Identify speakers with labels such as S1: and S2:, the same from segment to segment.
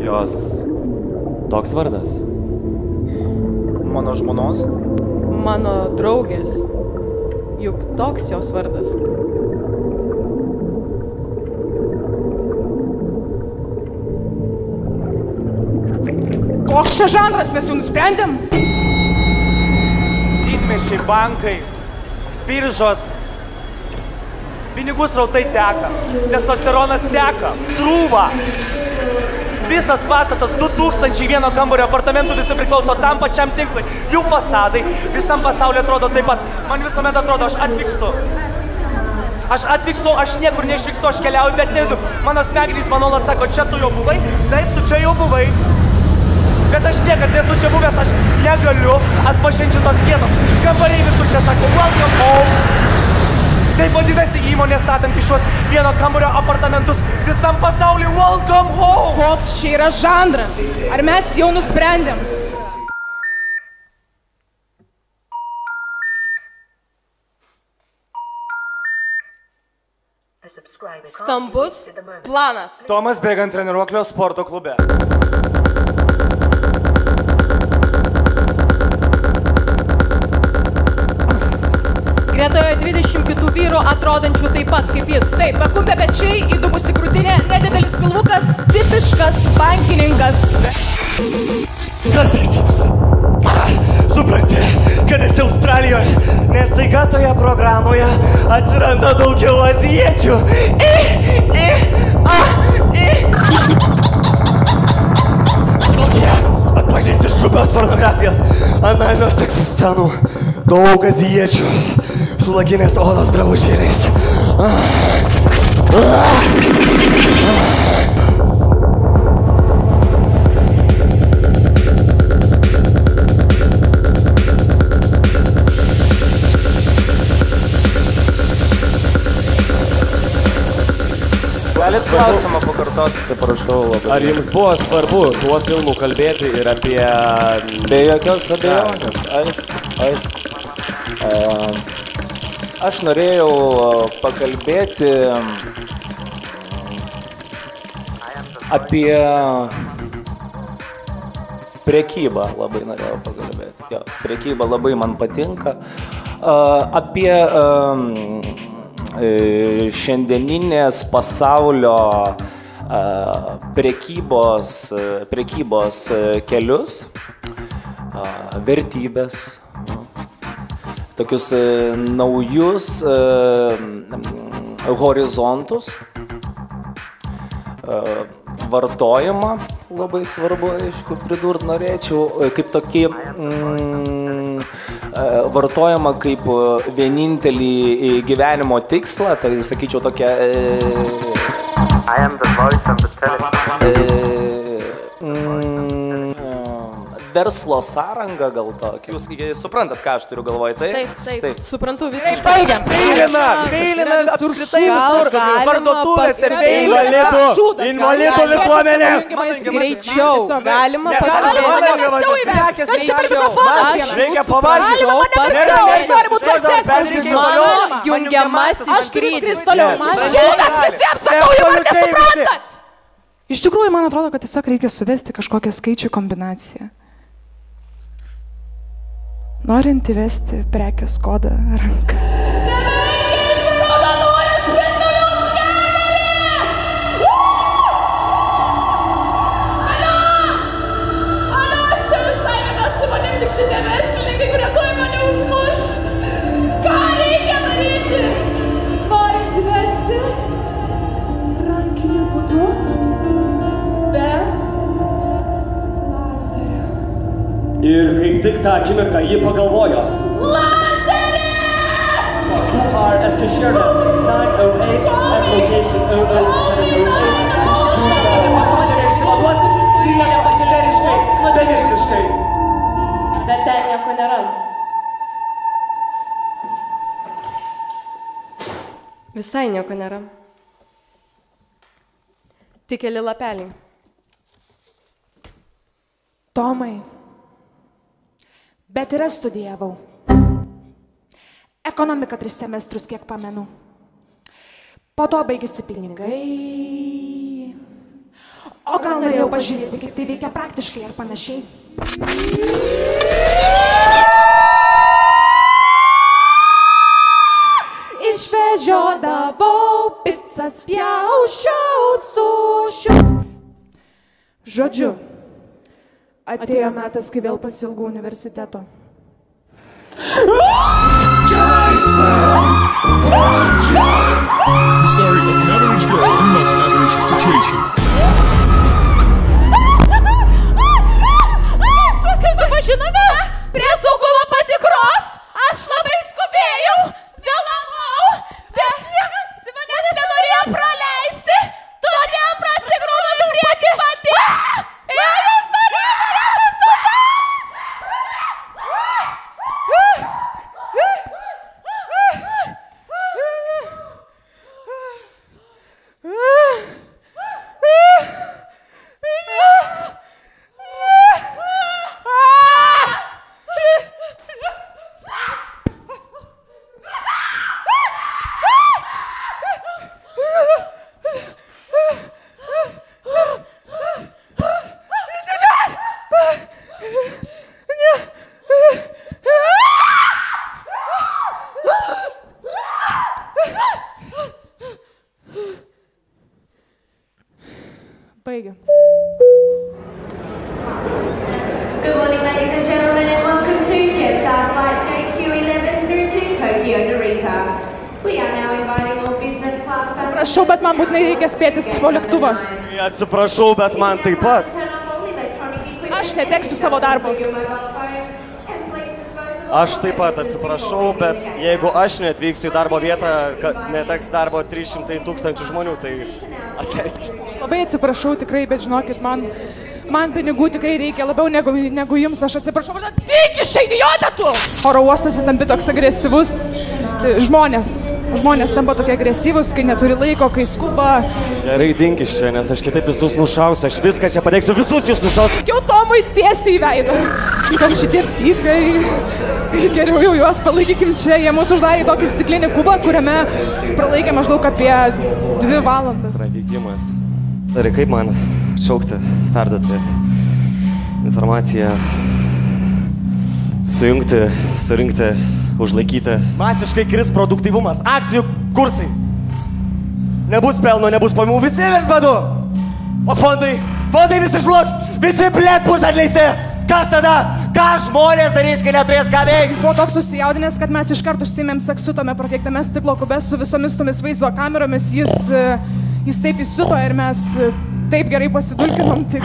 S1: Jos toks vardas.
S2: Mano žmonos.
S3: Mano draugės. Juk toks jos vardas.
S4: Koks čia žanras, mes jau nusprendėm?
S2: Didmiesčiai, bankai, biržos, pinigų srautai teka, testosteronas teka, srūva. Visas pastatas 2001 kambario apartamentų visi priklauso tam pačiam tinklai. Jų fasadai visam pasaulyje atrodo taip pat. Man visuomet atrodo, aš atvykstu, aš niekur neišvykstu, aš keliauju, bet nevidu. Mano smegenys man nuolat sako, čia tu jau buvai, taip, tu čia jau buvai. Bet aš niekad nesu čia buvęs, aš negaliu atpažinti tos vietos. Kambariai visur čia sako, welcome home. Taip vadinasi įmonė statanti šios vieno kambario apartamentus visam pasauliu, welcome home.
S4: Koks čia yra žanras? Ar mes jau nusprendėm?
S3: Stambus planas.
S2: Tomas bėga ant treniruoklio sporto klube.
S3: Gretoje 20 kitų vyrų atrodančių taip pat kaip jis. Taip, pakumpė pečiai, įdubusi krūtinė, nedidelis pilvukas, tipiškas bankininkas.
S2: Kartais supranti, kad esi Australijoje, nes staiga toje programoje atsiranda daugiau azijiečių. Kokie atpažins iš grubios pornografijos, analinio sekso scenų, daug azijiečių su lakinės odos drabužėliais.
S5: Galit klausimą pakartoti, atsiprašau labai.
S1: Ar jums buvo svarbu tuo filmu kalbėti ir apie...
S5: Be jokios abejonės, aš norėjau pakalbėti apie prekybą, labai norėjau pakalbėti. Jo, prekyba labai man patinka. Apie šiandieninės pasaulio prekybos kelius, vertybės, tokius naujus horizontus, vartojimą, labai svarbu, aišku, pridurt norėčiau, kaip tokį vartojama kaip vienintelį gyvenimo tikslą, tai sakyčiau tokia verslo sąranga gal tokia. Jūs suprantat, ką aš turiu galvoje, taip?
S3: Taip, suprantu visiškai.
S4: Baigiam.
S2: Kailina, apskritai visur, parduotuvės ir invalitų visuomenė.
S3: Greičiau, galima pasiūlyti.
S4: Kas čia per mikrofonas?
S2: Reikia pavalgyti.
S4: Galima mane pasiūlyti, aš noriu būti garsesnis.
S3: Mano jungiamasis
S4: Aš turiu skristi toliau. Šūdas visiems sakau, jau ar nesuprantat? Iš tikrųjų, man atrodo, kad tiesiog reikia suvesti kažkokią skaičių kombinaciją. Norint įvesti prekės kodą ranką.
S6: Aš čia visai nesu manim, tik šitie verslininkai, kurie tuoj mane užmuš. Ką reikia daryti? Norint įvesti rankiniu būdu be lazerio.
S2: Ir kaip tik tą akimirką ji pagalvojo.
S6: Lazeris!
S2: You are at Kashirdas 908 at location 00708. Beviltiškai.
S3: Bet ten nieko nėra. Visai nieko nėra. Tik keli lapeliai.
S4: Tomai, bet ir aš studijavau. Ekonomika 3 semestrus, kiek pamenu. Po to baigėsi pinigai. O gal norėjau pažiūrėti, kaip tai veikia praktiškai ar panašiai. Išvežiodavau pizzas, pjaučiau sušius. Žodžiu, atėjo metas, kai vėl pasiilgau universiteto.
S7: The story of an average girl in not average situation.
S3: Susipažinome prie saugumo patikros, aš labai skubėjau, vėlavau, bet niekas manęs nenorėjo praleisti, todėl prasigrūdau priekį pati. Ir jūs norėjote tada.
S4: Baigia.
S6: Good morning, ladies and gentlemen, and welcome to Jetstar Flight JQ11 through to Tokyo Narita. We are now inviting all business class passengers.
S4: Prašau, bet man būtinai reikia spėti savo lėktuvą.
S1: Atsiprašau, bet man taip pat.
S4: Aš neteksiu savo darbo.
S1: Aš taip pat atsiprašau, bet jeigu aš neatvyksiu į darbo vietą, neteks darbo 300 000 žmonių, tai atleiskite.
S4: Labai atsiprašau tikrai, bet žinokit, man pinigų tikrai reikia labiau negu jums, aš atsiprašau, bet tik išeidijotė tu! Oro uostose tampi toks agresyvus žmonės tampa tokie agresyvus, kai neturi laiko, kai skuba.
S1: Gerai, dink iš čia, nes aš kitaip visus nušausiu, aš viską čia padėksiu, visus jūs nušausiu.
S4: Sakiau Tomui tiesiai į veidą. Ypač šitie psichai, geriau jau juos palaikykim čia, jie mūsų uždarė į tokį stiklinį kubą, kuriame pralaikė maždaug apie 2 valandas.
S1: Prakeikimas. Tari, kaip man šaukti, perduoti informaciją, surinkti, užlaikyti. Masiškai kris produktyvumas, akcijų kursai. Nebus pelno, nebus pajamų, visi virs badu. O fondai visi žlugs, visi blėt bus atleisti. Kas tada? Ką žmonės darys, kai neturės ką veikti?
S4: Jis buvo toks susijaudinęs, kad mes iš karto užsiėmėm seksu tame prakeiktame stiklo kube su visomis tomis vaizdo kameromis. Jis taip įsiuto ir mes taip gerai pasidulkinom, tik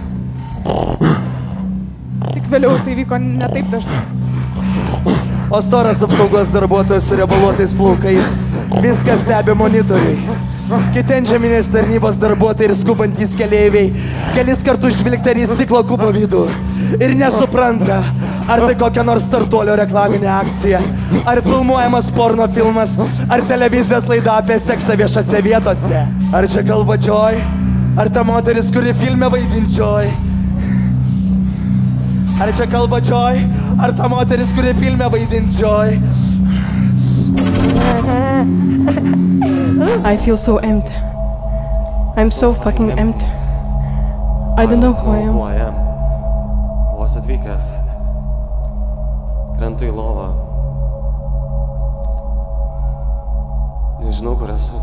S4: vėliau tai vyko ne taip dažnai.
S8: O storas apsaugos darbuotojas su riebaluotais plaukais viską stebi monitoriai. Kiti antžeminės tarnybos darbuotojai ir skubantys keleiviai kelis kartus žvilgteli į stiklo kubo vidų ir nesupranta, ar tai kokia nors startuolio reklaminė akcija, ar filmuojamas porno filmas, ar televizijos laida apie seksą viešose vietose. Ar čia kalba Joy, ar ta moteris, kuri filme vaidin Joy. Ar čia kalba Joy, ar ta moteris, kuri filme vaidin Joy.
S3: I feel so empty. I'm so fucking empty. I don't know who I am.
S1: Vos atvykęs. Krentu į lovą. Nežinau, kur esu.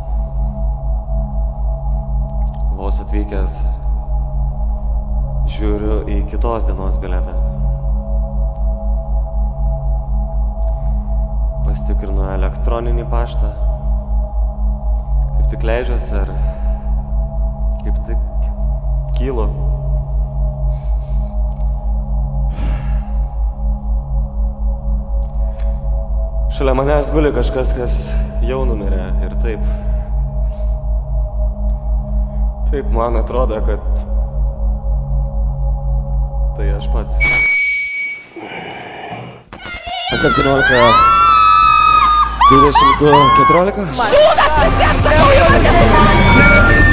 S1: Vos atvykęs. Žiūriu į kitos dienos bilietą. Pasitikrinu elektroninį paštą. Kaip tik leidžiuosi ar kaip tik kylu. Šalia manęs guli kažkas, kas jau numirė ir taip man atrodo, kad tai aš pats. 17, 22, 14.
S3: Šūdas visiems sakau, jau